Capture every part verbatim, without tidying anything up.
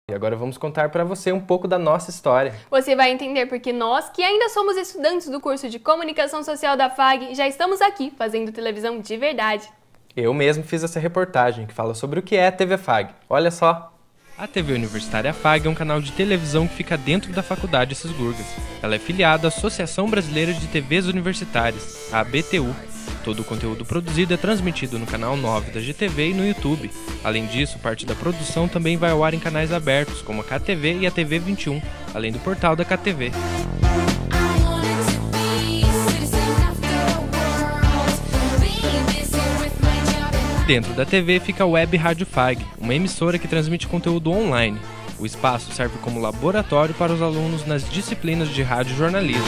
E agora vamos contar para você um pouco da nossa história. Você vai entender porque nós, que ainda somos estudantes do curso de Comunicação Social da F A G, já estamos aqui fazendo televisão de verdade. Eu mesmo fiz essa reportagem que fala sobre o que é a T V F A G. Olha só! A T V Universitária F A G é um canal de televisão que fica dentro da Faculdade Cisgurgas. Ela é filiada à Associação Brasileira de T Vs Universitárias, a A B T U. Todo o conteúdo produzido é transmitido no canal nove da G T V e no YouTube. Além disso, parte da produção também vai ao ar em canais abertos, como a K T V e a T V vinte e um, além do portal da K T V. Dentro da T V fica a Web Rádio F A G, uma emissora que transmite conteúdo online. O espaço serve como laboratório para os alunos nas disciplinas de rádio e jornalismo.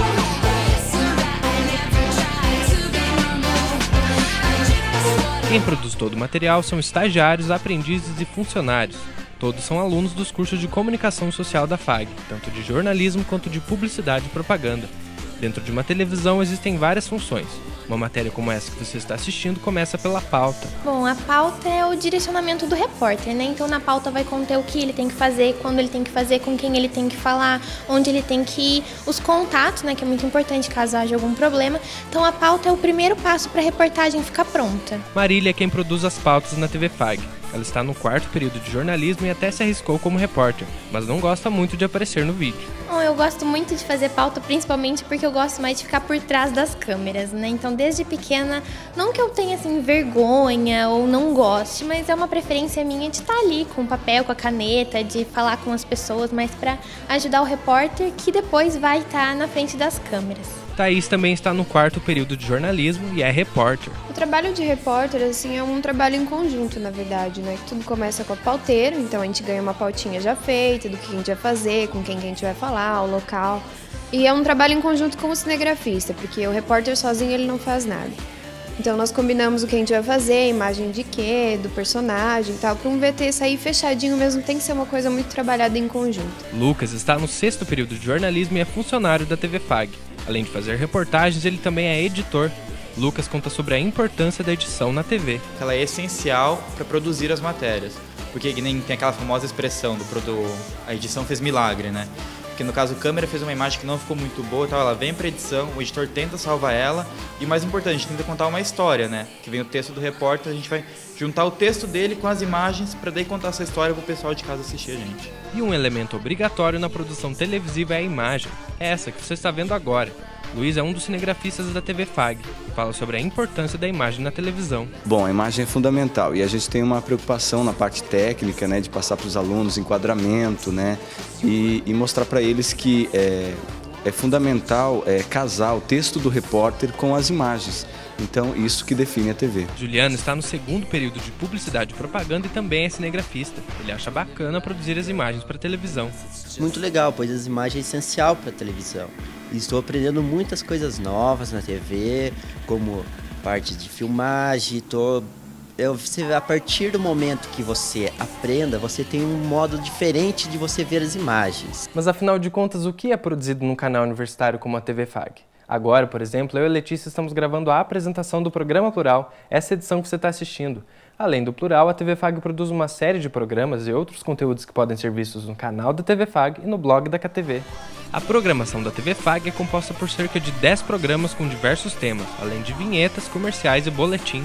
Quem produz todo o material são estagiários, aprendizes e funcionários. Todos são alunos dos cursos de Comunicação Social da F A G, tanto de jornalismo quanto de publicidade e propaganda. Dentro de uma televisão existem várias funções. Uma matéria como essa que você está assistindo começa pela pauta. Bom, a pauta é o direcionamento do repórter, né? Então na pauta vai conter o que ele tem que fazer, quando ele tem que fazer, com quem ele tem que falar, onde ele tem que ir, os contatos, né? Que é muito importante caso haja algum problema. Então a pauta é o primeiro passo para a reportagem ficar pronta. Marília é quem produz as pautas na T V F A G. Ela está no quarto período de jornalismo e até se arriscou como repórter, mas não gosta muito de aparecer no vídeo. Bom, eu gosto muito de fazer pauta, principalmente porque eu gosto mais de ficar por trás das câmeras, né? Então, desde pequena, não que eu tenha, assim, vergonha ou não goste, mas é uma preferência minha de estar ali com o papel, com a caneta, de falar com as pessoas, mas para ajudar o repórter que depois vai estar na frente das câmeras. Thaís também está no quarto período de jornalismo e é repórter. O trabalho de repórter, assim, é um trabalho em conjunto, na verdade, né? Tudo começa com a pauteira, então a gente ganha uma pautinha já feita, do que a gente vai fazer, com quem que a gente vai falar, o local. E é um trabalho em conjunto com o cinegrafista, porque o repórter sozinho ele não faz nada. Então nós combinamos o que a gente vai fazer, imagem de quê, do personagem e tal, para um V T sair fechadinho mesmo, tem que ser uma coisa muito trabalhada em conjunto. Lucas está no sexto período de jornalismo e é funcionário da T V F A G. Além de fazer reportagens, ele também é editor. Lucas conta sobre a importância da edição na T V. Ela é essencial para produzir as matérias, porque nem tem aquela famosa expressão do, do a edição fez milagre, né? Porque no caso a câmera fez uma imagem que não ficou muito boa, então ela vem para edição, o editor tenta salvar ela e o mais importante, a gente tenta contar uma história, né? Que vem o texto do repórter, a gente vai juntar o texto dele com as imagens para daí contar essa história para o pessoal de casa assistir a gente. E um elemento obrigatório na produção televisiva é a imagem, é essa que você está vendo agora. Luiz é um dos cinegrafistas da T V F A G e fala sobre a importância da imagem na televisão. Bom, a imagem é fundamental e a gente tem uma preocupação na parte técnica, né, de passar para os alunos enquadramento, né, e, e mostrar para eles que é, é fundamental é, casar o texto do repórter com as imagens. Então, isso que define a T V. Juliano está no segundo período de publicidade e propaganda e também é cinegrafista. Ele acha bacana produzir as imagens para televisão. Muito legal, pois as imagens é essencial para a televisão. E estou aprendendo muitas coisas novas na T V, como parte de filmagem. Tô... Eu, a partir do momento que você aprenda, você tem um modo diferente de você ver as imagens. Mas afinal de contas, o que é produzido num canal universitário como a T V F A G? Agora, por exemplo, eu e Letícia estamos gravando a apresentação do programa Plural, essa edição que você está assistindo. Além do Plural, a T V F A G produz uma série de programas e outros conteúdos que podem ser vistos no canal da T V F A G e no blog da K T V. A programação da T V F A G é composta por cerca de dez programas com diversos temas, além de vinhetas, comerciais e boletins.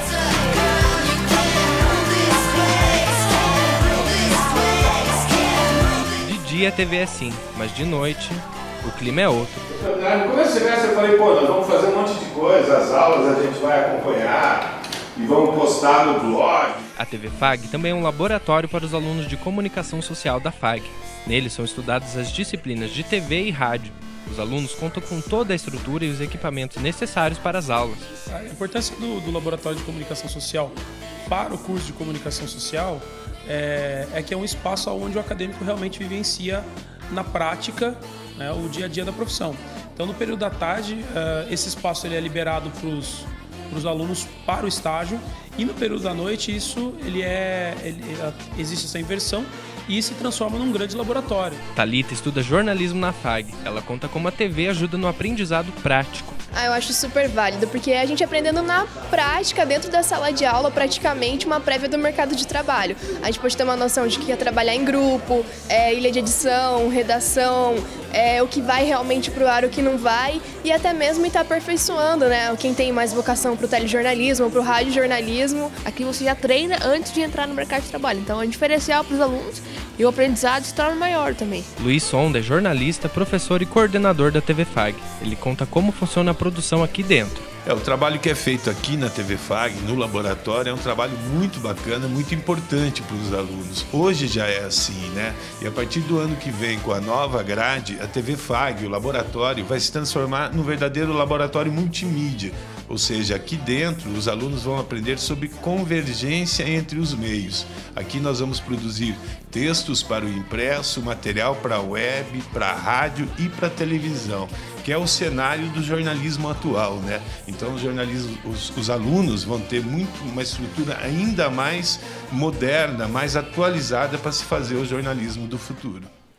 De dia a T V é assim, mas de noite o clima é outro. No começo do semestre eu falei, pô, nós vamos fazer um monte de coisa, as aulas a gente vai acompanhar e vamos postar no blog. A T V F A G também é um laboratório para os alunos de Comunicação Social da F A G. Nele são estudadas as disciplinas de T V e rádio. Os alunos contam com toda a estrutura e os equipamentos necessários para as aulas. A importância do, do Laboratório de Comunicação Social para o curso de Comunicação Social é, é que é um espaço onde o acadêmico realmente vivencia na prática, né, o dia a dia da profissão. Então, no período da tarde, uh, esse espaço ele é liberado para os alunos para o estágio e no período da noite isso ele é, ele, existe essa inversão e se transforma num grande laboratório. Thalita estuda jornalismo na F A G. Ela conta como a T V ajuda no aprendizado prático. Ah, eu acho super válido, porque a gente aprendendo na prática, dentro da sala de aula, praticamente uma prévia do mercado de trabalho. A gente pode ter uma noção de que é trabalhar em grupo, é, ilha de edição, redação, é, o que vai realmente pro ar, o que não vai, e até mesmo estar aperfeiçoando, né? Quem tem mais vocação pro telejornalismo, pro radiojornalismo. Aqui você já treina antes de entrar no mercado de trabalho, então é um diferencial para os alunos e o aprendizado se torna maior também. Luiz Sonda é jornalista, professor e coordenador da T V Fag. Ele conta como funciona a produção aqui dentro. É, o trabalho que é feito aqui na T V Fag, no laboratório, é um trabalho muito bacana, muito importante para os alunos. Hoje já é assim, né? E a partir do ano que vem, com a nova grade, a T V Fag, o laboratório, vai se transformar num verdadeiro laboratório multimídia. Ou seja, aqui dentro os alunos vão aprender sobre convergência entre os meios. Aqui nós vamos produzir textos para o impresso, material para a web, para a rádio e para a televisão, que é o cenário do jornalismo atual, né? Então os, jornalismo, os, os alunos vão ter muito, uma estrutura ainda mais moderna, mais atualizada para se fazer o jornalismo do futuro.